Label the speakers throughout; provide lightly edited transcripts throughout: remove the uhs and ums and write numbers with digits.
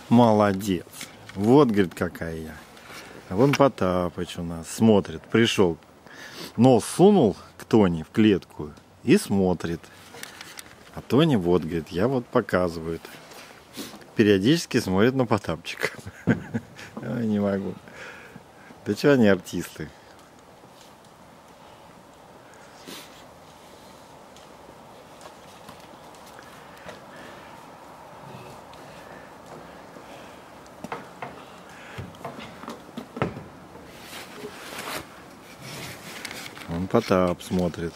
Speaker 1: Молодец. Вот, говорит, какая я. А вон Потапыч у нас смотрит. Пришел. Нос сунул к Тоне в клетку и смотрит. А Тоня вот, говорит, я вот показываю. Периодически смотрит на Потапчика. Не могу. Да что они артисты? Он Потап смотрит.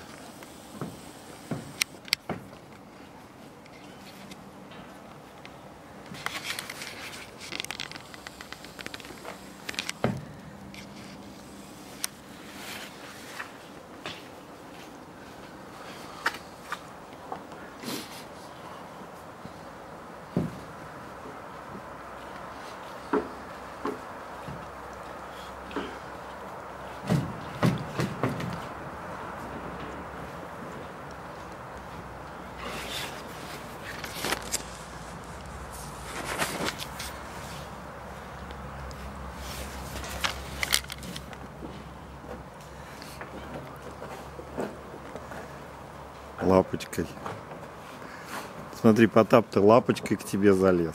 Speaker 1: Лапочкой. Смотри, Потап-то лапочкой к тебе залез.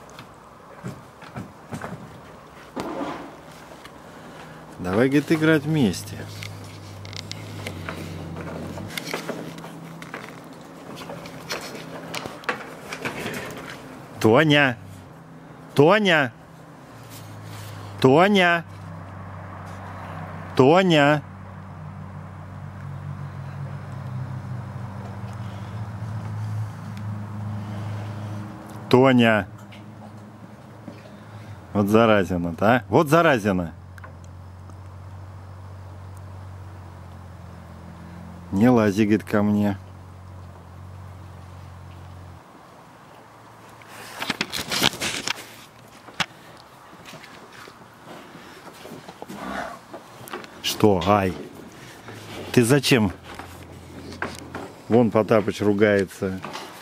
Speaker 1: Давай, говорит, играть вместе. Тоня! Тоня! Тоня! Тоня! Тоня! Вот заразина-то, а? Вот заразина! Не лази, говорит, ко мне. Что, ай? Ты зачем? Вон Потапыч ругается.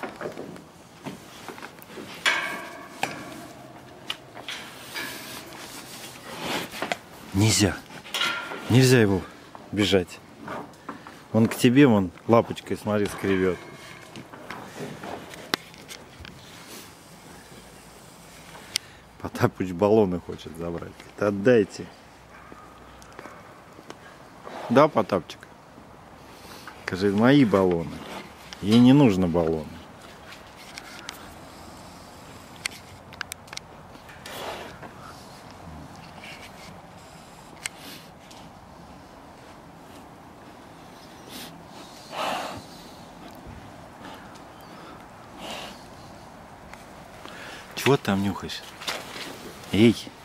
Speaker 1: Нельзя. Нельзя его бежать. Он к тебе, вон лапочкой, смотри, скребет. Потапыч баллоны хочет забрать. Отдайте. Да, Потапчик? Скажи, мои баллоны. Ей не нужно баллоны. Чего ты там нюхаешь? Эй!